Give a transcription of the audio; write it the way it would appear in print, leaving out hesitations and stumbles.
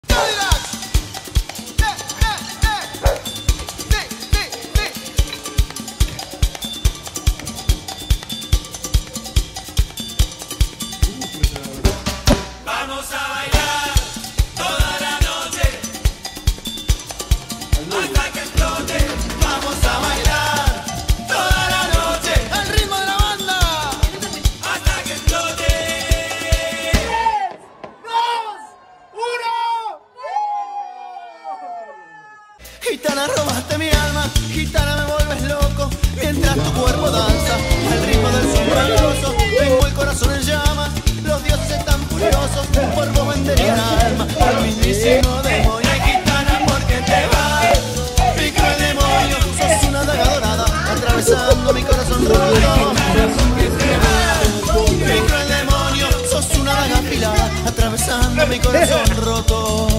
Vamos a bailar toda la noche hasta que explote. Vamos a bailar toda la noche al ritmo de la banda hasta que explote. 3, 2, 1. Gitana, robaste mi alma, gitana, me vuelves loco mientras tu cuerpo danza al ritmo del son rabioso. Tengo el corazón en llamas, los dioses están furiosos, por vos vendería alma al mismísimo demonio. Ay, gitana, ¿por qué te vas? Mi cruel demonio, sos una daga dorada atravesando mi corazón roto. Mi cruel demonio, sos una daga afilada atravesando mi corazón roto.